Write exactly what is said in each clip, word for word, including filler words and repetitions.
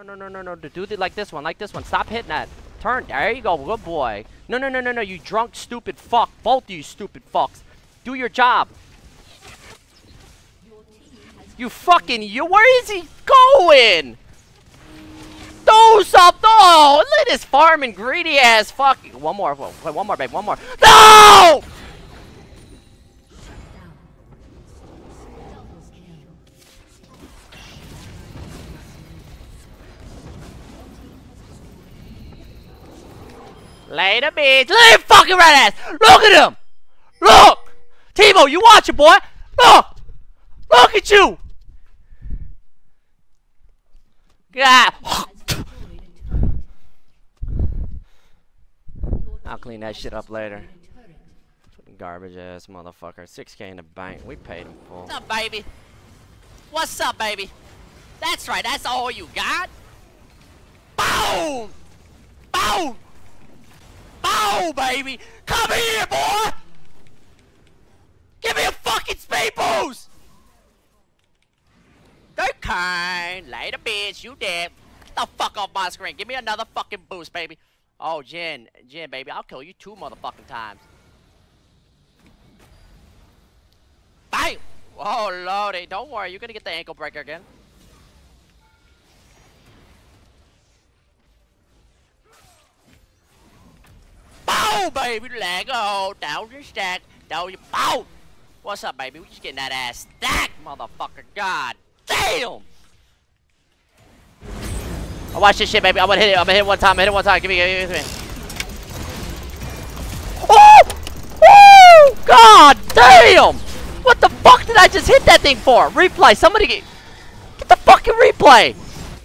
no, no, no, no, no. Do it like this one, like this one. Stop hitting that. Turn. There you go. Good boy. No, no, no, no, no. You drunk, stupid fuck. Both of you stupid fucks. Do your job. You fucking you. Where is he going? Do something. Oh, look at this farming greedy ass fuck. One more. Wait, one more, babe. One more. No! Later, bitch. Look at him fucking red ass. Look at him. Look. Timo, you watch it, boy. Look. Look at you. God. I'll clean that shit up later. Garbage ass motherfucker. six K in the bank. We paid him full. What's up, baby? What's up, baby? That's right. That's all you got. Boom. Boom. Boom, baby. Come here, boy. Give me a fucking speed boost. Okay. Later, bitch. You dead. Get the fuck off my screen. Give me another fucking boost, baby. Oh, Jen. Jen, baby. I'll kill you two motherfucking times. Bang! Oh, lordy. Don't worry. You're gonna get the ankle breaker again. Bow, baby. Lego. Down your stack. Down your bow. What's up, baby? We just getting that ass stacked, motherfucker. God damn. I watch this shit, baby. I'm gonna hit it. I'm gonna hit it one time. Hit it one time. Give me, give me, give me. Oh! Oh! God damn! What the fuck did I just hit that thing for? Replay. Somebody get, get the fucking replay.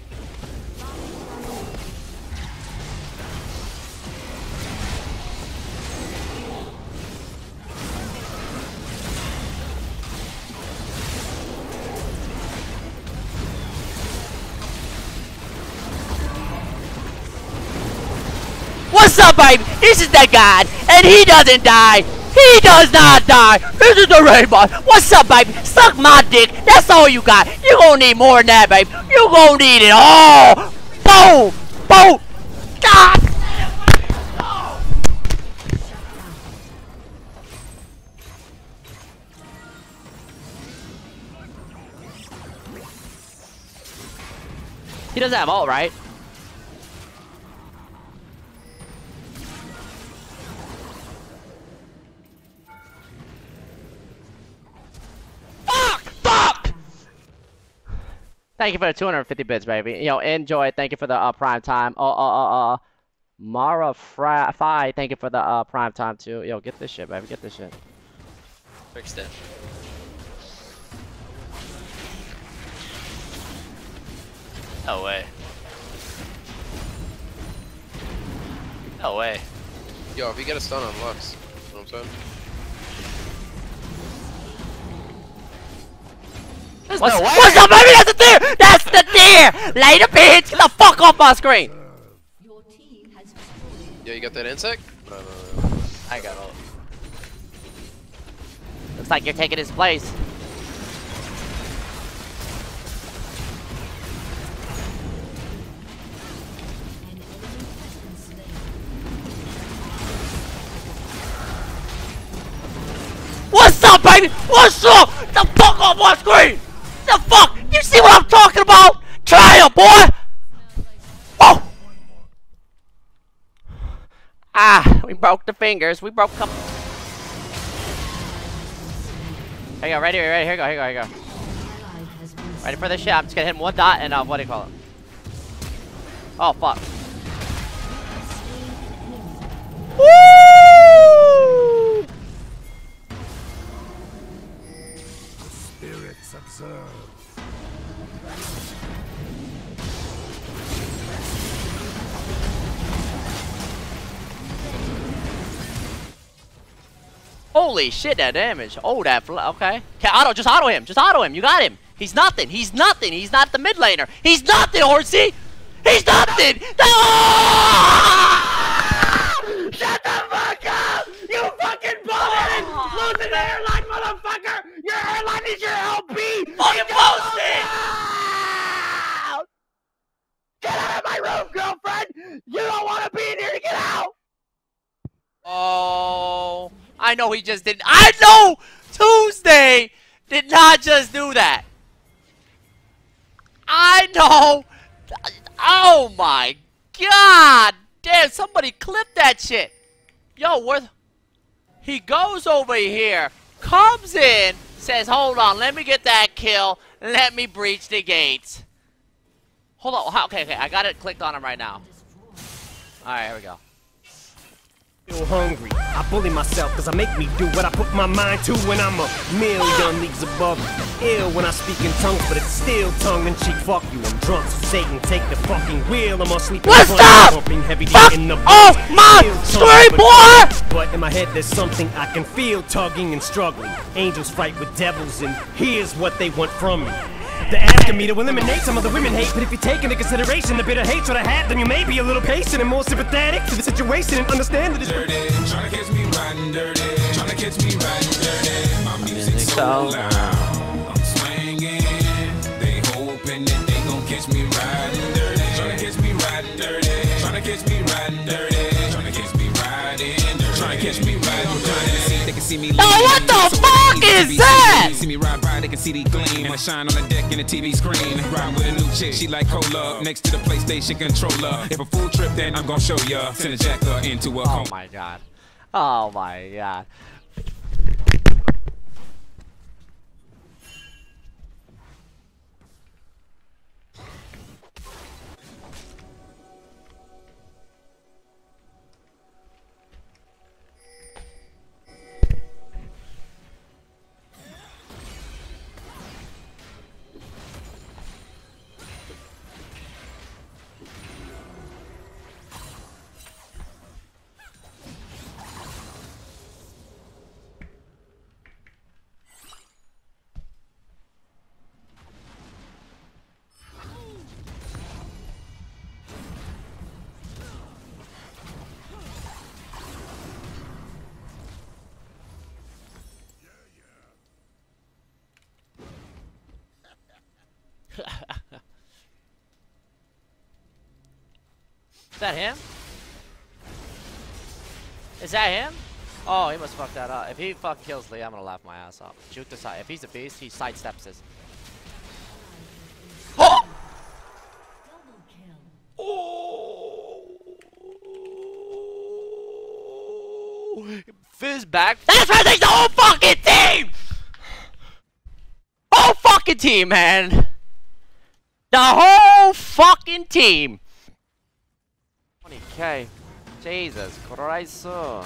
What's up, baby? This is the god, and he doesn't die. He does not die. This is the rainbow. What's up, baby? Suck my dick. That's all you got. You gonna need more than that, baby. You gonna need it all. Boom, boom. God. He doesn't have ult, right? Thank you for the two hundred fifty bits, baby. You know, enjoy. Thank you for the uh, prime time. Uh, uh, uh, uh, Mara Fra Fi, thank you for the uh, prime time too. Yo, get this shit, baby. Get this shit. Fixed it. No way. No way. Yo, if you get a stun on Lux, you know what I'm saying? There's What's, no way. what's up, baby? That's the deer! That's the deer! Later, bitch! Get the fuck off my screen! Yo, you got that insect? No, no, no. I got all. Looks like you're taking his place. What's up, baby? What's up? Get the fuck off my screen! The fuck? You see what I'm talking about? Try it, boy! Oh! Ah, we broke the fingers. We broke a couple. Here you go, right here, right here. Here you go, here you go, here you go. Ready for this shit? I'm just gonna hit him one dot and uh, what do you call it? Oh, fuck. Woo! Spirits observe. Holy shit, that damage. Oh, that fl okay. Okay, auto, just auto him. Just auto him. You got him. He's nothing. He's nothing. He's not the mid laner. He's nothing, Horsey. He's nothing. Ah! Shut the fuck up! You fucking bullet! Oh. Losing the airline, motherfucker! Your airline is your L P! Fucking post it! Get girlfriend? You don't want to be in here to get out! Oh, I know he just didn't. I know Tuesday did not just do that. I know. Oh my God. Damn, somebody clip that shit. Yo, where? He goes over here, comes in, says, hold on, let me get that kill, let me breach the gates. Hold on, okay, okay, I got it clicked on him right now. Alright, here we go. Feel hungry. I bully myself cause I make me do what I put my mind to when I'm a million leagues above you. Ill when I speak in tongues, but it's still tongue in cheek. Fuck you, I'm drunk, so Satan take the fucking wheel. I'm all sleeping. What's up? Pumping heavy Fuck in the off my screen, boy! But in my head there's something I can feel tugging and struggling. Angels fight with devils and here's what they want from me. They're asking me to eliminate some of the women hate, but if you take into consideration the bitter hatred I have, then you may be a little patient and more sympathetic to the situation and understand that it's dirty. Tryna catch me riding dirty. Tryna catch me riding dirty. My music's so loud. I'm swinging. They hoping that they gon' catch me riding dirty. Tryna catch me riding dirty. Tryna catch me riding dirty. Tryna catch me riding dirty. Tryna catch me riding dirty. They can see me. Oh, what the fuck is that? See me ride by, they can see the gleam. I shine on the deck in the T V screen. Ride with a new chick, she like cola. Next to the PlayStation controller. If a full trip, then I'm gon' show ya. Send a jacker into a Oh home. my God. Oh my God. Is that him? Is that him? Oh, he must fuck that up. If he fucking kills Lee, I'm gonna laugh my ass off. Shoot the side. If he's a beast, he sidesteps this. Oh! Oh! Fizz back. That's why there's the whole fucking team! Whole fucking team, man! The whole fucking team! twenty K. Jesus Christ.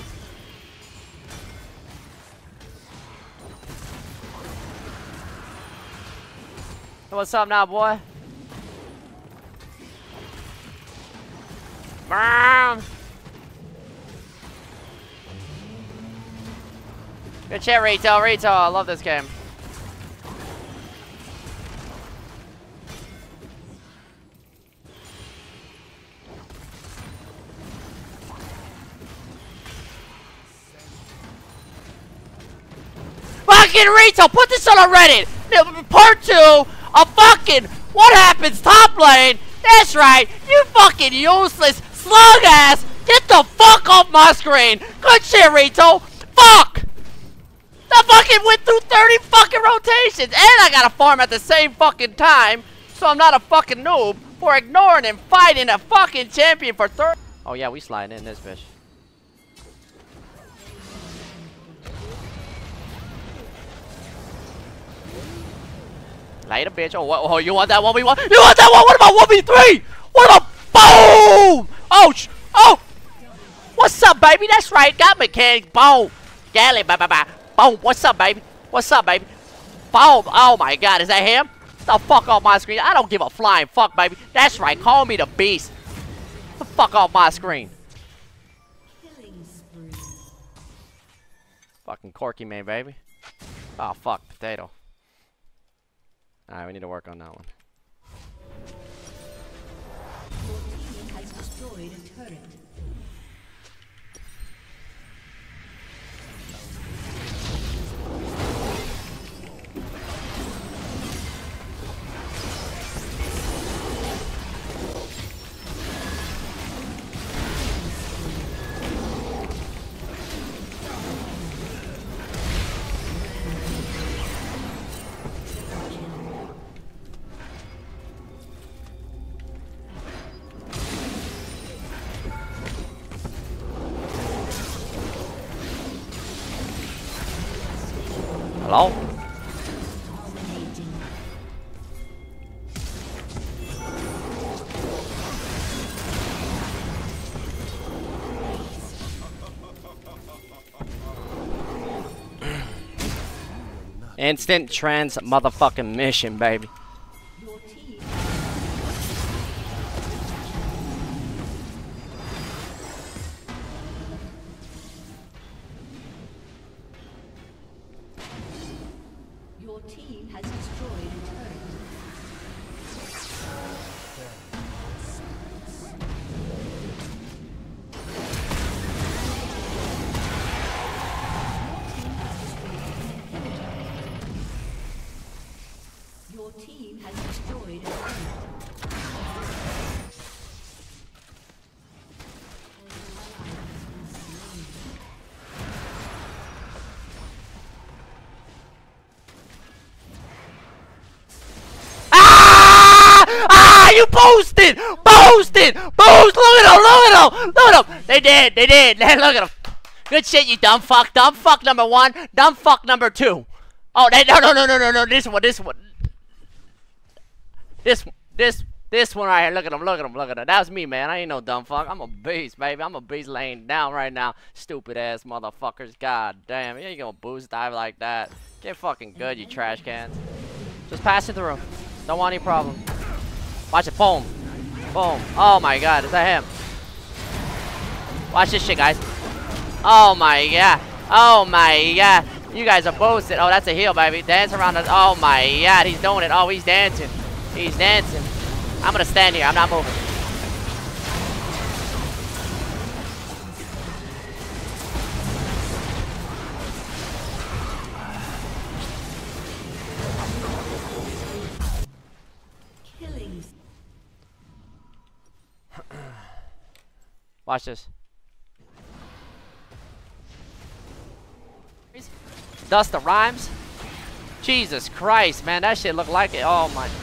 What's up now, boy? Mom! Good shit, retail, retail. I love this game. Fucking retail, put this on a Reddit. Part two of fucking what happens top lane. That's right, you fucking useless slug ass. Get the fuck off my screen. Good shit, retail. Fuck. I fucking went through thirty fucking rotations, and I gotta farm at the same fucking time, so I'm not a fucking noob for ignoring and fighting a fucking champion for thirty. Oh yeah, we sliding in this bitch. Later, bitch. Oh, what, oh, you want that one v one? You want that one? What about one v three? What about boom? Oh, sh oh. What's up, baby? That's right. Got mechanic. Boom. Galley. Bye, bye, bye. Boom. What's up, baby? What's up, baby? Boom. Oh my God, is that him? The fuck off my screen. I don't give a flying fuck, baby. That's right. Call me the beast. The fuck off my screen. Fucking Corky man, baby. Oh fuck, potato. Alright, we need to work on that one. Your team has destroyed a turret. Hello? Instant trans motherfucking mission, baby. Your team Your team has destroyed a turret. Your team has destroyed a turret. Ah! Ah! You boosted! Boosted! Boost! Look at him! Look at him! Look at him! They did! They did! Look at him! Good shit, you dumb fuck! Dumb fuck number one! Dumb fuck number two! Oh, they, no, no, no, no, no, no! This one, this one, this, this, this one right here! Look at him! Look at him! Look at him! That was me, man. I ain't no dumb fuck. I'm a beast, baby. I'm a beast laying down right now. Stupid ass motherfuckers! God damn! You ain't gonna boost dive like that. Get fucking good, you trash cans. Just pass it through. Don't want any problem. Watch it. Boom. Boom. Oh my god. Is that him? Watch this shit, guys. Oh my god. Oh my god. You guys are boosted. Oh, that's a heal, baby. Dance around the... Oh my god. He's doing it. Oh, he's dancing. He's dancing. I'm gonna stand here. I'm not moving. Killing. Watch this. Dust the rhymes. Jesus Christ, man, that shit look like it. Oh my.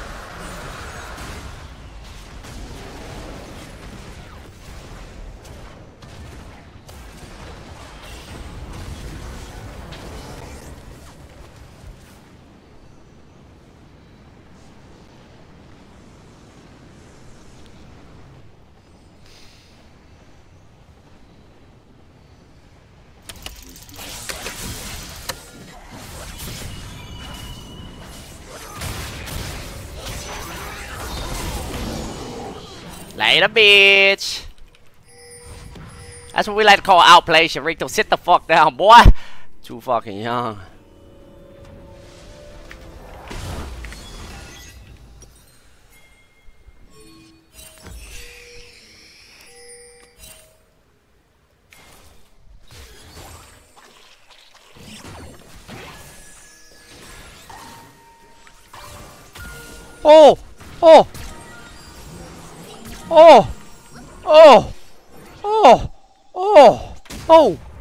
Later, bitch. That's what we like to call outplay, Sharito. Sit the fuck down, boy. Too fucking young. Oh! Oh! Oh! Oh! Oh! Oh! Oh!